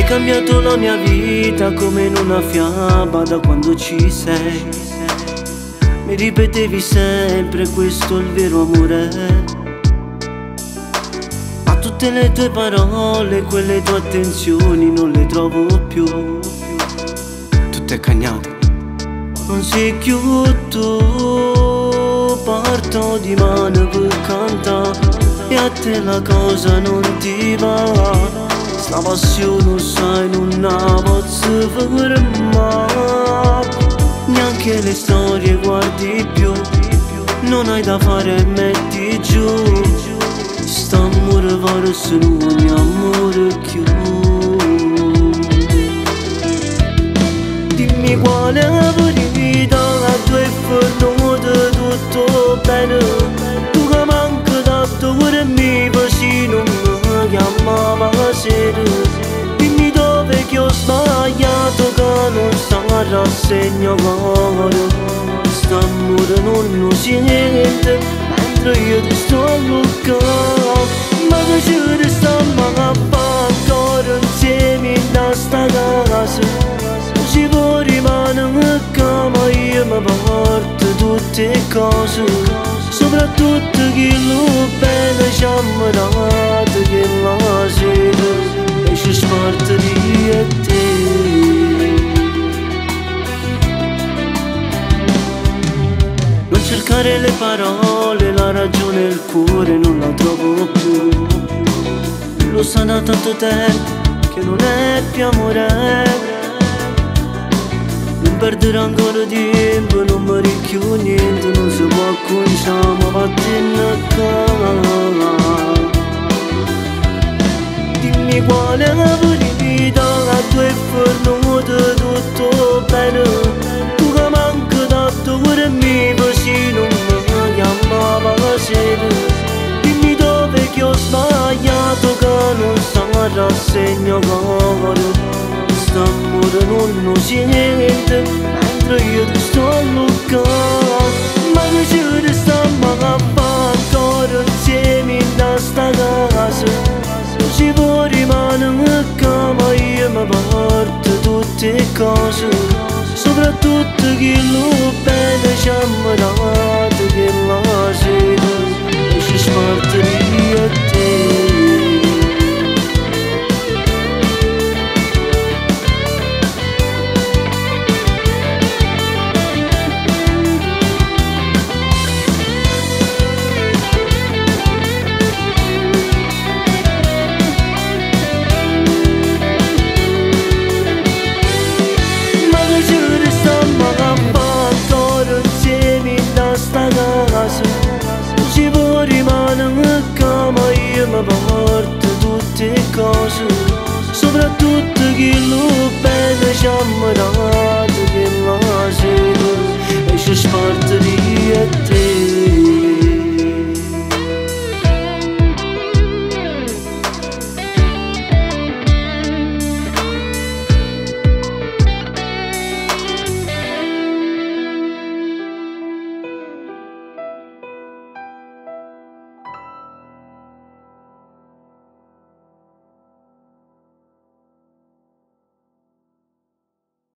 cambiato la mia vita come in una fiaba da quando ci sei. Mi ripetevi sempre questo è il vero amore, ma tutte le tue parole, quelle tue attenzioni non le trovo più. Tutte cagnate, non sei più tu. Parto di mano per cantare e a te la cosa non ti va. Sta passione sai non la posso fermare, neanche le storie guardi più, non hai da fare e metti giù. St'amore forse non è amore più. Dimmi quale verità a due fornute tutto bene. Tu che manca tanto per me vicino mi chiamava sera. Dimmi dove che ho sbagliato che non sta a rassegnare. St'amore non lo sente mentre io ti sto a luccare. Ma che ci stiamo a fare ancora insieme in sta casa? Ci può rimanere come io mi porto tutte cose, soprattutto chi lo bene ci ha dato che la sera e ci sparta di te. Non cercare le parole, la ragione e il cuore non la trovo più. Lo sa da tanto tempo che non è più amore. Non perdere ancora tempo, non mi ricchio niente, non si può cominciare, ma vattene a casa. Dimmi quale verità a due fornute tutto bene. Tu che manca tanto per me vicino mi chiamava sera. Dimmi dove che ho sbagliato che non sta a rassegnare. St'amore non lo sente mentre io ti sto a luccare. Ma che ci stiamo a fare ancora insieme in sta casa? Ci può rimanere come io mi porto tutte cose, soprattutto chi lo bene ci ha dato che la sera e ci sparta via te. Ci può rimanere come io mi porto tutte cose, soprattutto chi lo bene ci ha dato che la sera e ci sparta